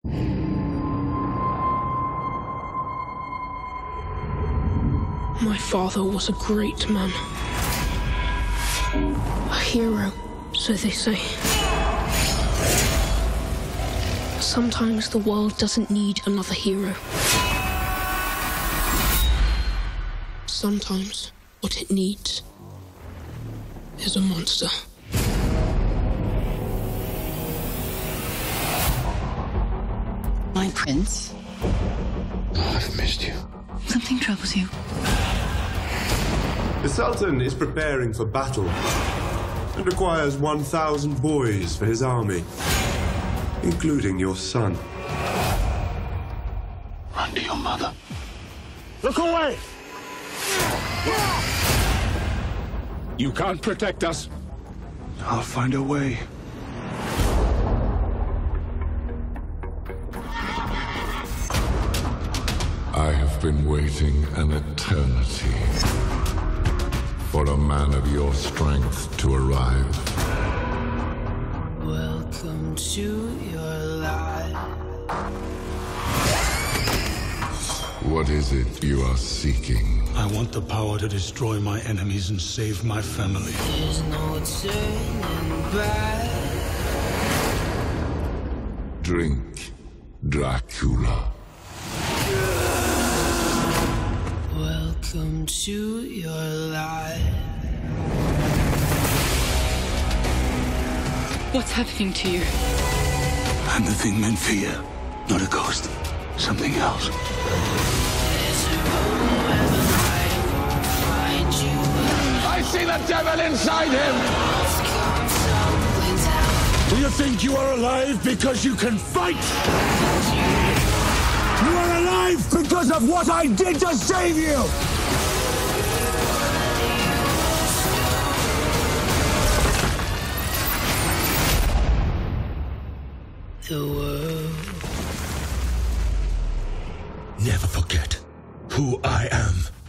My father was a great man. A hero, so they say. Sometimes the world doesn't need another hero. Sometimes what it needs is a monster. My prince. Oh, I've missed you. Something troubles you. The Sultan is preparing for battle and requires 1,000 boys for his army, including your son. Run to your mother. Look away! You can't protect us. I'll find a way. I have been waiting an eternity for a man of your strength to arrive. Welcome to your life. What is it you are seeking? I want the power to destroy my enemies and save my family. There's no turning back. Drink, Dracula. Welcome to your life. What's happening to you? I'm the thing men fear. Not a ghost. Something else. There's a room where the light won't find you. I see the devil inside him! Walls come tumbling down. Do you think you are alive because you can fight? You are alive because of what I did to save you! The world. Never forget who I am.